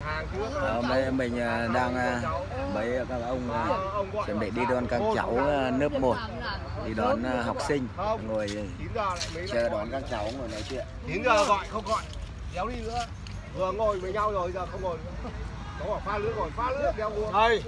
Hôm nay mình đang với các ông chuẩn bị đi đón các cháu lớp 1, đi đón học sinh, ngồi chờ đón các cháu ngồi nói chuyện. 9 giờ gọi không gọi, kéo đi nữa. Vừa ngồi với nhau rồi giờ không ngồi nữa. Nó bảo pha nước rồi, pha nước kéo uống. Đây.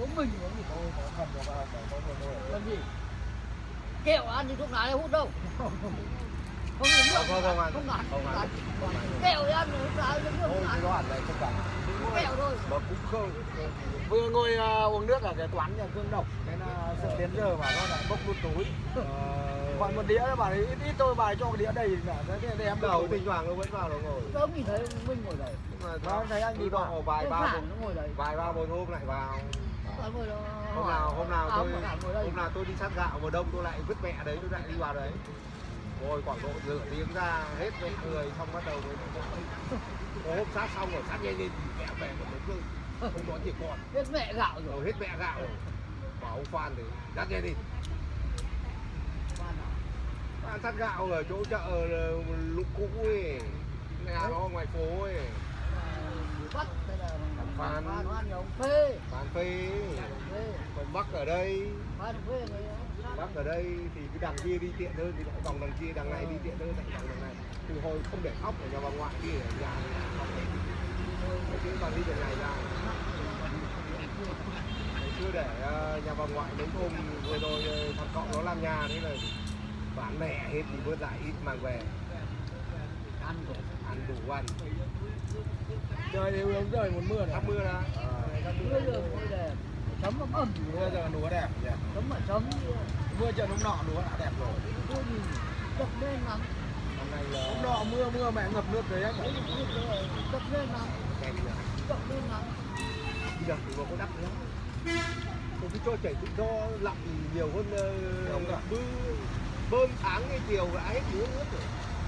Kẹo ăn thì thuốc lá này hút đâu. Không ăn. Kẹo thì ăn thì thuốc lá nước Thôi cái đó hẳn này không cần. kẹo thôi. Mà cũng không. Vừa ngồi uống nước ở cái quán nhà Cương Độc, thế là sợ đến giờ mà nó lại bốc luôn túi. Gọi một đĩa bà ấy ít tôi bài cho cái đĩa đầy cả thế em đầu Tinh Hoàng nó vẫn vào nó ngồi. Tôi không nhìn thấy Minh ngồi đây. Nó thấy anh đi vào vài ba một hôm lại vào. Hôm nào tôi đi sát gạo mùa đông tôi lại vứt mẹ đấy, tôi lại đi vào đấy. Rồi khoảng độ nửa tiếng ra hết mẹ người xong bắt đầu mới hôm sát xong rồi sát nhanh lên mẹ về một đống lưng. Không có chỉ còn. Hết mẹ gạo rồi. Hết mẹ gạo rồi. Bảo ông Phan thì dắt nhanh đi. Sát gạo ở chỗ chợ Lũng Cũ ấy, nhà nó ngoài phố ấy. Bắt hay là Phan nó ăn ông Phê. Phan Phê. Còn Bắc ở đây. Phan Phê này. Bắc ở đây thì cái đằng kia đi tiện hơn thì lại vòng đằng kia, đằng này đi tiện hơn lại vòng đằng này. Từ hồi không để khóc ở nhà bà ngoại đi ở nhà khóc. Chứ còn đi từ này ra. Chưa để nhà bà ngoại mấy hôm vừa rồi thằng cậu nó làm nhà thế là bán mẹ hết thì bớt lại ít mang về ăn đủ ăn. trời đều lớn trời một mưa này. Sắp mưa ra. Mưa rồi đẹp. Chấm ẩm. Mưa giờ lúa đẹp nhỉ. Chấm mà chấm. Mưa chờ hôm nọ lúa đã đẹp rồi. Mưa nhìn đập lên lắm. Hôm nọ mưa mẹ ngập nước đấy. Đập lên lắm. Đập lên lắm. Bây giờ thì có đắp nữa. Tôi cứ cho chảy tự do lặn nhiều hơn không cả. Bơm sáng ngay chiều đã hết lúa nước rồi.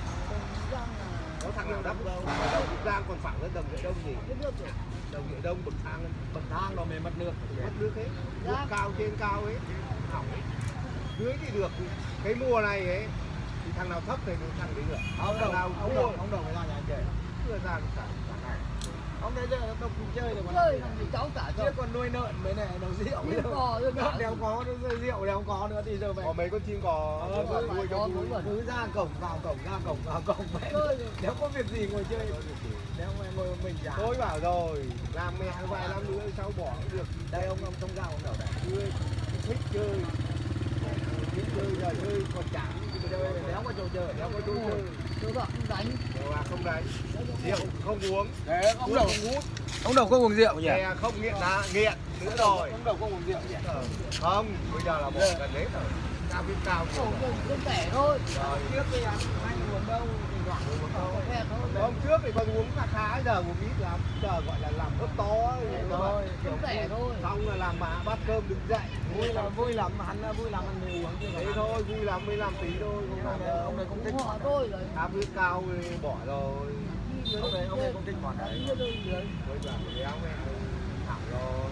Có thằng nào đắp đâu. Đông Giang còn phẳng hơn Đồng Nghệ Đông gì. Đồng Nghệ Đông bậc thang nó mới mất nước. Mất nước hết. Nước cao trên cao ấy. Hỏng ấy. Dưới thì được. Cái mùa này ấy thì thằng nào thấp thì thằng đấy được. Ông đồng mới ra nhà anh chơi. Chưa ra được cả này. Ông đấy giờ nó chơi được mà. Chơi làm gì cháu cả chứ còn nuôi lợn mấy này nó rượu nữa. Lợn đéo có, rượu đéo có nữa thì giờ mày. Có mấy con chim cò nuôi cho vui. Cứ ra cổng vào cổng mẹ. Đéo có việc gì ngồi chơi. Đéo mày ngồi một mình chả. Tôi bảo rồi, làm mẹ vài năm nữa sau bỏ cũng được. Đây ông trong giao ông bảo đây. Thích chơi. Thích chơi giờ chơi còn chán. Đéo có trò chơi, đéo có trò chơi. Tôi bảo không đánh. Không đánh. Rượu không uống. Đấy, ông đầu không hút. Ông Đồng không uống rượu nhỉ? Không nghiện nghiện nữa rồi. Ông đầu không uống rượu nhỉ? Không, bây giờ là bỏ gần hết rồi. Cao biết cao nhiều. Không rẻ thôi. Trước thì anh uống đâu, thì khoảng uống đâu. Hôm trước thì còn uống khá giờ uống ít lắm. Giờ gọi là làm ớt to thôi. Không rẻ thôi. Xong là làm bát cơm đứng dậy. Vui lắm, hắn vui lắm ăn nhiều uống. Thế thôi, vui lắm mới làm tí thôi. Ông này không thích họ thôi rồi. Cao biết cao thì bỏ rồi. Ông này không thích món đấy. Tôi bảo đéo mẹ thẳng rồi.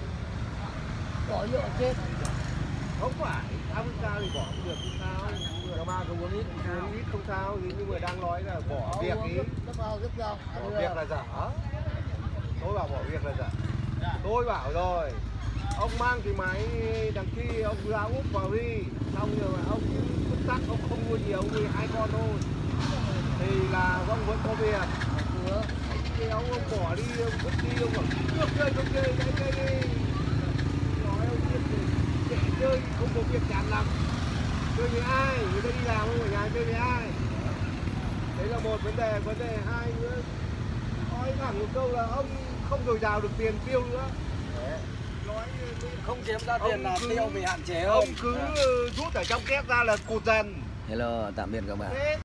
Bỏ nhựa chết. Không phải, ăn cao thì bỏ cũng được không sao. Cho ba cứ uống ít không sao, nhưng mà đang nói là bỏ việc ý. Bỏ việc là dở. Tôi bảo bỏ việc là dở. Tôi bảo rồi, ông mang cái máy đằng kia ông ra úp vào đi. Xong rồi ông vứt tắt, ông không nuôi nhiều, ông nuôi 2 con thôi. Thì là ông vẫn có việc. Thì ông bỏ đi, ông vứt đi, ông bảo không chơi, đây đi. Nói ông biết thì trẻ chơi, không có việc chán lắm. Chơi với ai? Người ta đi làm không ở nhà chơi với ai? Đấy là một vấn đề hai nữa. Nói thẳng một câu là ông không dồi dào được tiền tiêu nữa. Nói không kiếm ra tiền là tiêu bị hạn chế hơn. Ông cứ rút ở trong két ra là cụt dần. Hello, tạm biệt các bạn.